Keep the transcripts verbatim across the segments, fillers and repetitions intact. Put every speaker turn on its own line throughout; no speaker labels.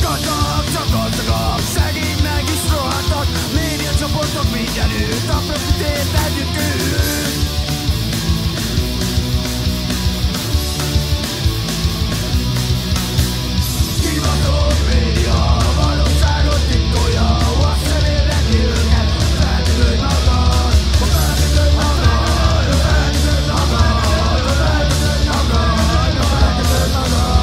Gazdag, csak gazdagabb, szegény meg is rohadtak. Média csoportok mindenütt, a profitért együtt ül. Hivatott média, valóságot titkolja, a szemére ki őket. Feltűnődj magad, feltűnődj magad, feltűnődj magad, feltűnődj magad, feltűnődj magad.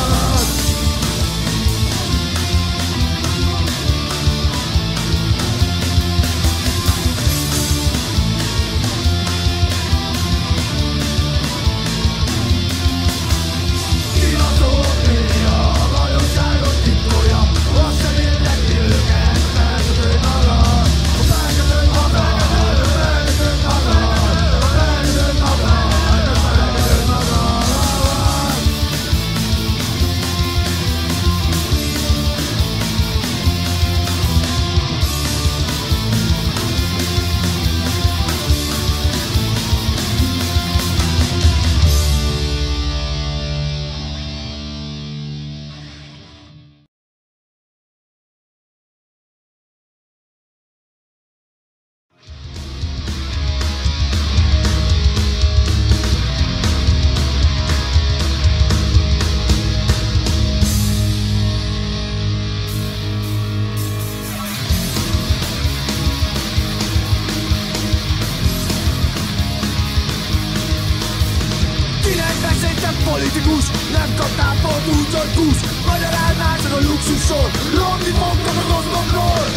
Politikus, nem kaptál pont úgy, hogy kusz. Magyaráznál csak a luxusról, lopni fogtok a gazdagról.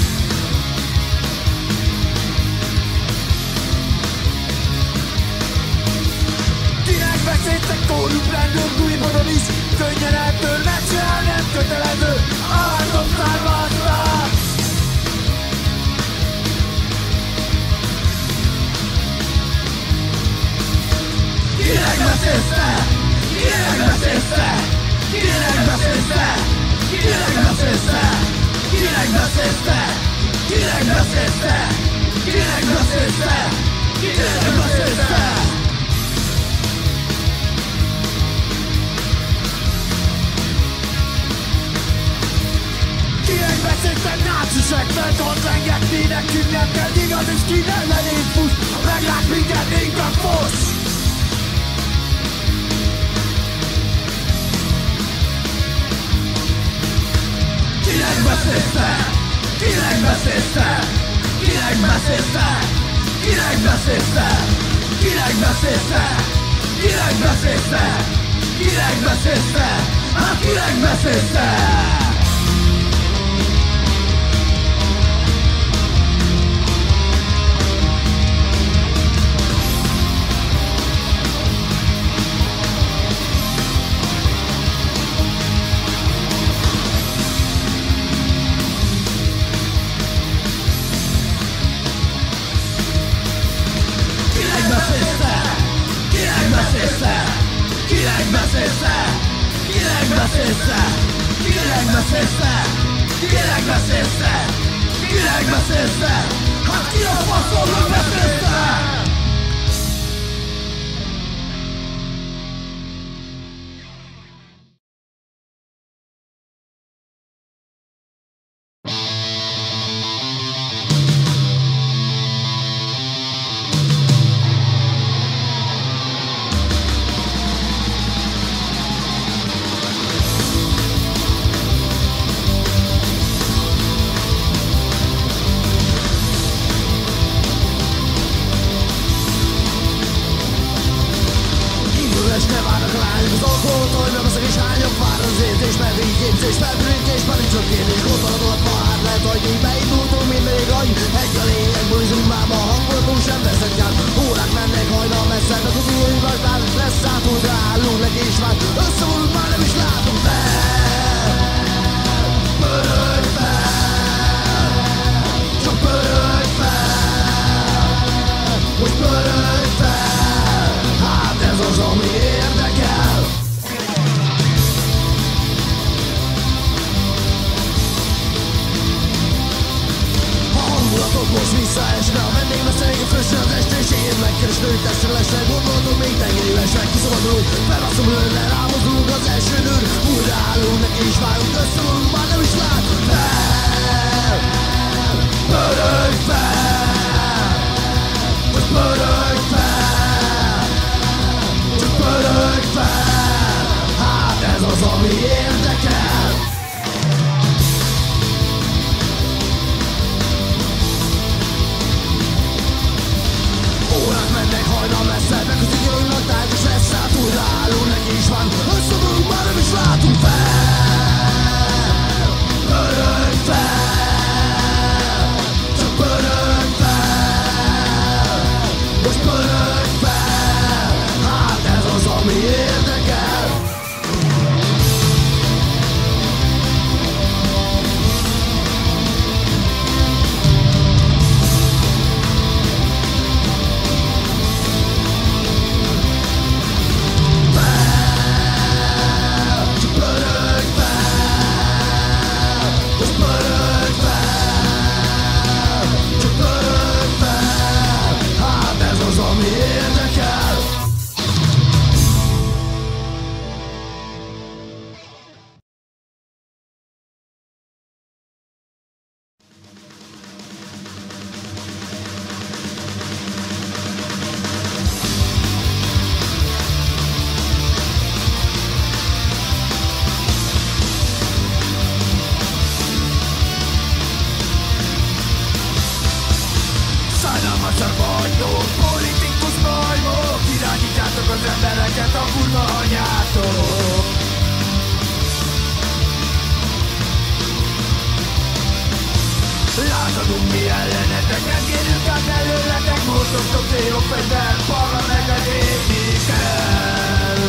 Kinek beszéltek korrupt rendőr gulyibodon is. Könnyen ettől megcsinál, nem kötelező. Alátok származtál. Kinek beszélsz te? Kinek beszélsz te? Kinek beszélsz te? Kinek beszélsz te? Kinek beszélsz te? Kinek beszélsz te? Kinek beszélsz te? Kinek beszélsz te? Kinek beszélsz te? Náciseknek ott lengetni, nekünk nem kell igaz, és ki nem lennénk fuss. Meglát minket, inkább fosz. Kinek beszélsz te? Kinek beszélsz te? Kinek beszélsz te? Kinek beszélsz te? Kinek beszélsz te? Kinek beszélsz te? Kinek beszélsz te? Hát kinek beszélsz te? Kinek beszélsz te? Kinek beszélsz te? Kinek beszélsz te? Kinek beszélsz te? Kinek beszélsz te? Hát ki a faszomnak beszélsz te? Visszaesne a vendégveszélyek fröccsen az este, és én megkeresnő testre lesel. Gondoltam még tengeréves, meg kiszabadulunk, felbasszom lőne, rámozdulunk az első nőr. Újra állunk, neki is vágunk, összevonunk, már embereket a kurva anyától. Lázadunk mi ellenetek, nem kérünk át előletek, mozogtok célok fegyver, parlamentben égni kell.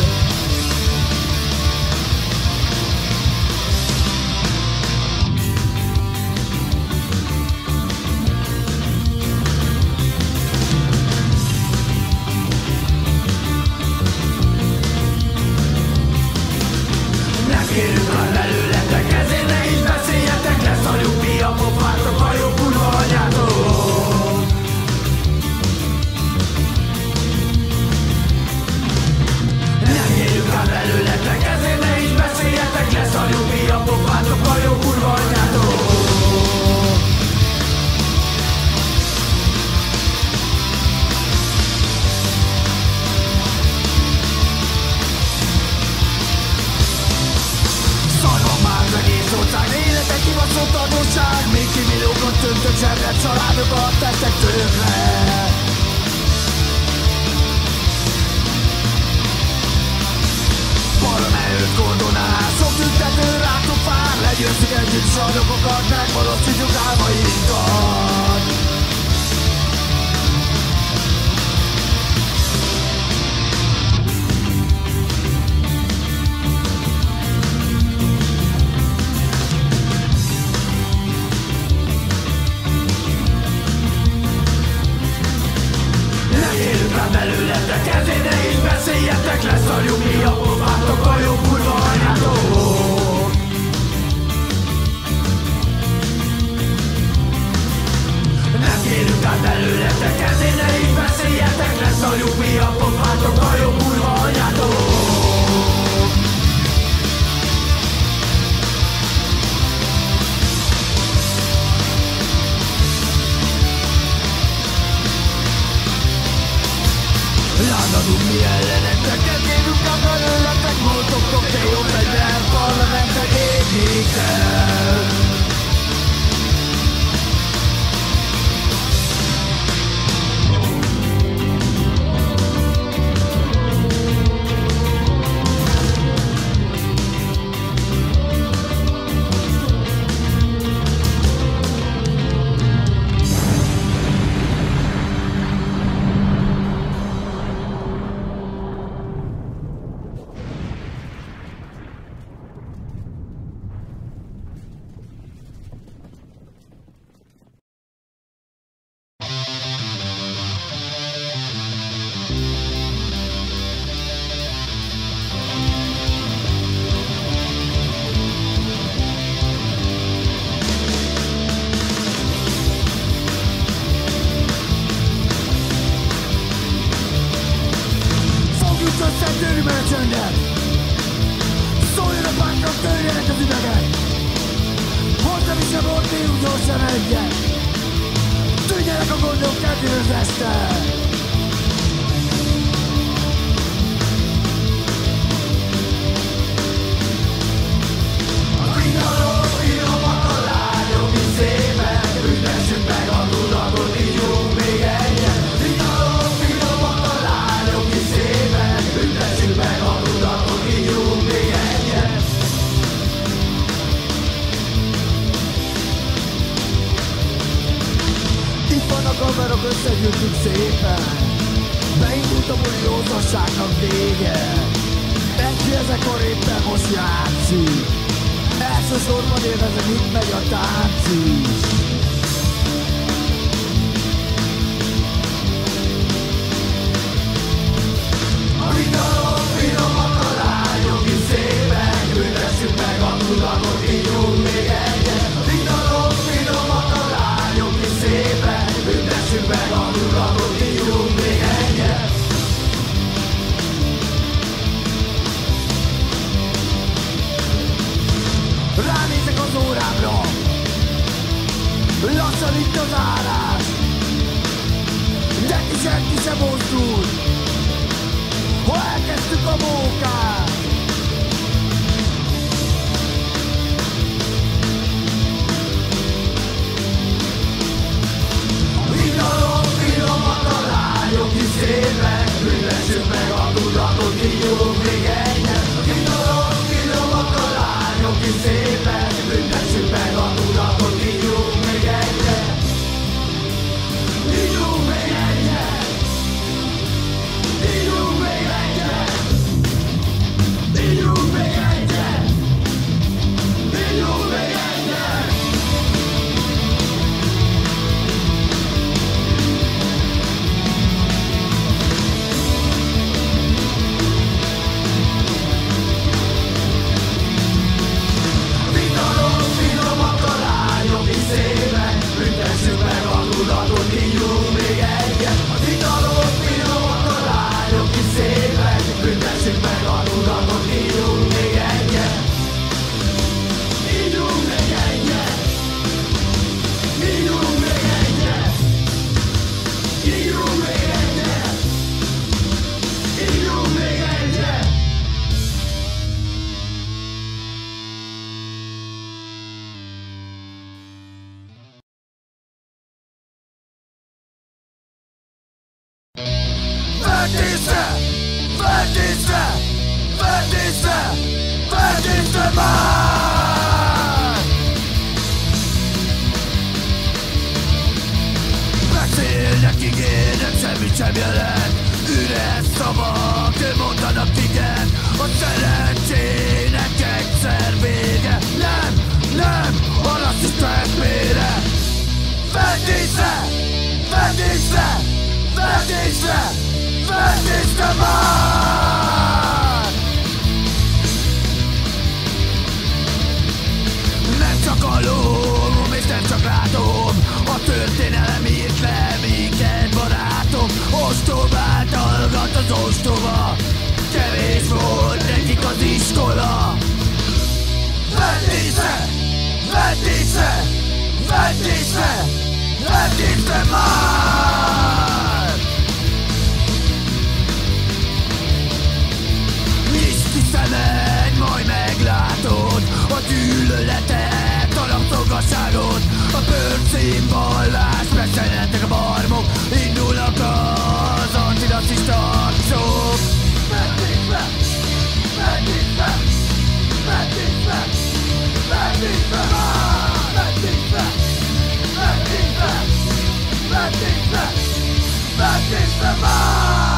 Nem kérünk át előletek, ezért ne így beszéljetek, leszarjuk mi a pofátok a jó kurva anyától. Nem kérünk át előletek, ezért ne így beszéljetek, leszarjuk mi a pofátok a jó kurva anyától. Életek kibaszott adósság, még kimilókat töntött zsebret, családokat tettek tönkre. Parlament kordonál, sok tüntető rátok pár, legyőzzük együtt sajnokokat, megvalósítjuk álmainkat. Belőletek, ezért ne így beszéljetek, leszarjuk mi a pofátok a jó kurva anyától. Nem kérünk át belőletek, ezért ne így beszéljetek, leszarjuk mi a pofátok a jó kurva anyától. Lázadunk mi ellenetek, nem kérünk át belőletek, molotov jó fegyver, parlamentet égni kell.
Összegyűjtjük szépen, beindult a buliózasságnak vége. Egy ezekor éppen most játszik, elsősorban élvezem, itt megy a tánc is.
A vitalok finomak, a lányok is szépek, büntessük meg a tudatot, ígyunk még egyet. A vitalok finomak, a lányok is szépek, büntessük meg a tudatot, ígyunk még egyet.
Ránézek az órámra, lassan itt az árás, de ki senki sem mozdul, ha elkezdtük a mókát.
Vitalok finomak, a lányok is szépek, büntessük meg a tudatot,
Fertőzve, fertőzve, fertőzve már! Beszélnek, ígérnek, semmit sem jelent. Üres szavak, ő mondanak igen. A szerencsének egyszer vége. Nem, nem, a rasszista eszmére. Fertőzve, fertőzve, fertőzve, fertőzve már! Nem csak hallom, és nem csak látom a történelem írt le minket, barátom. Ostobát hallgat az ostoba, kevés volt nekik az iskola. Fertőzve, fertőzve, fertőzve, fertőzve már! Nyisd ki szemed, majd meglátod a gyűlöletet, a rabszolgasságot, a bőrszínvallás, megszeretnek a barmok, indulnak az antirasszista akciók. Fertőzve, fertőzve, fertőzve, fertőzve már! Fertőzve, fertőzve, fertőzve, fertőzve már!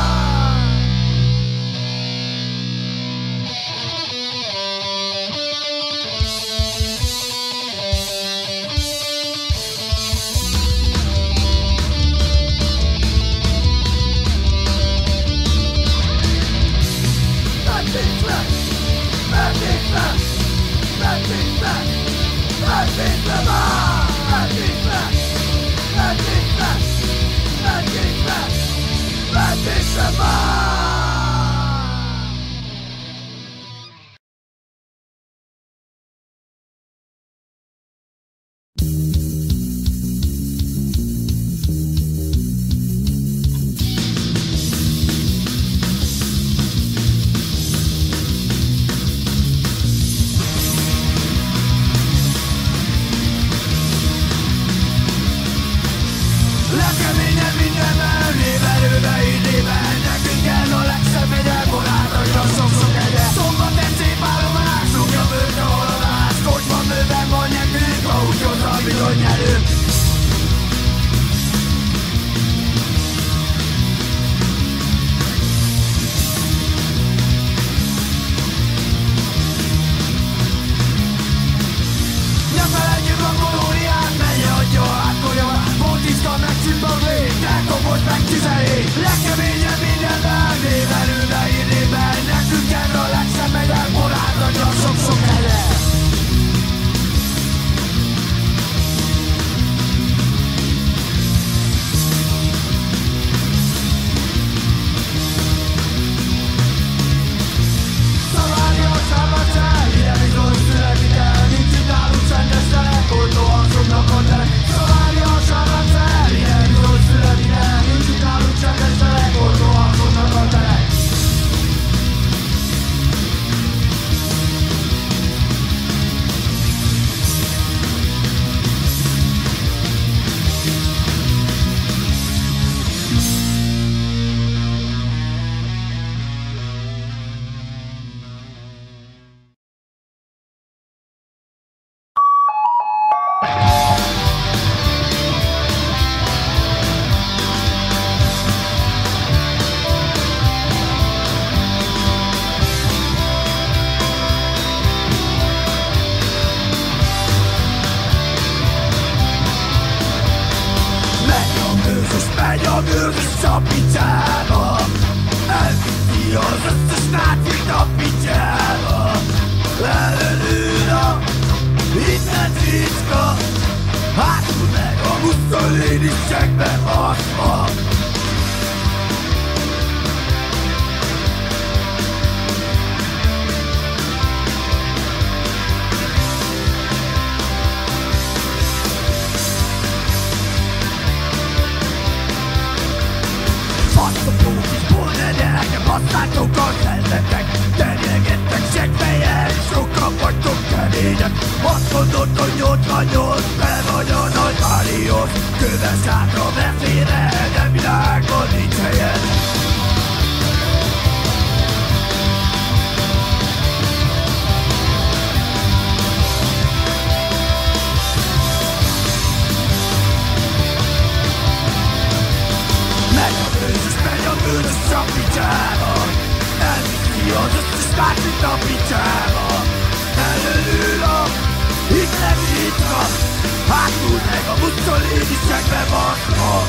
Másik a picsába előül a hitlen nyitva, hátul meg a Mussolini segbe baszva.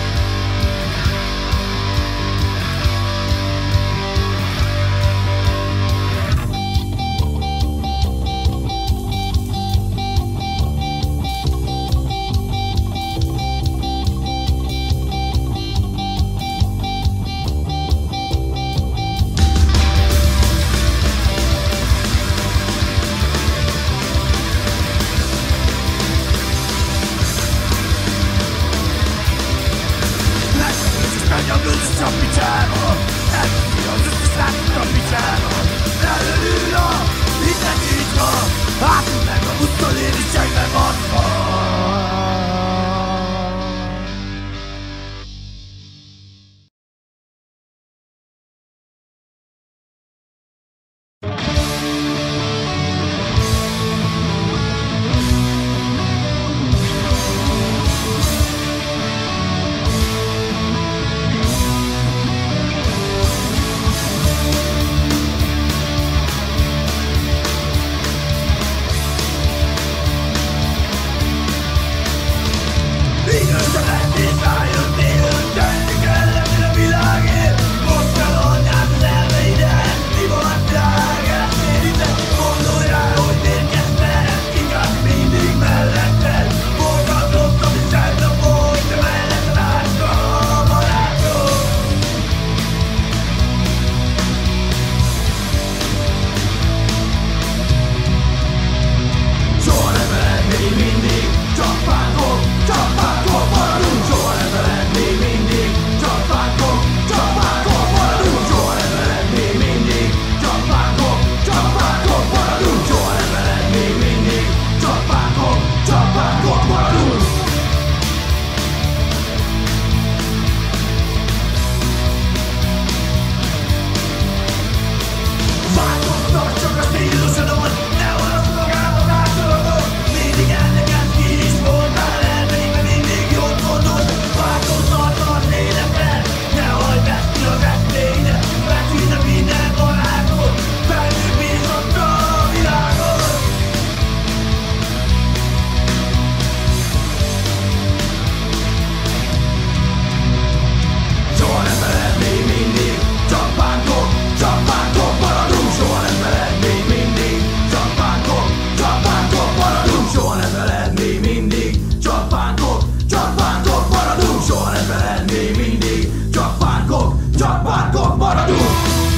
A picsába, elviszi az összes látott a picsába, előül a hitlen nyitva, hátul meg a Mussolini segbe baszva. Csak pánkok maradunk!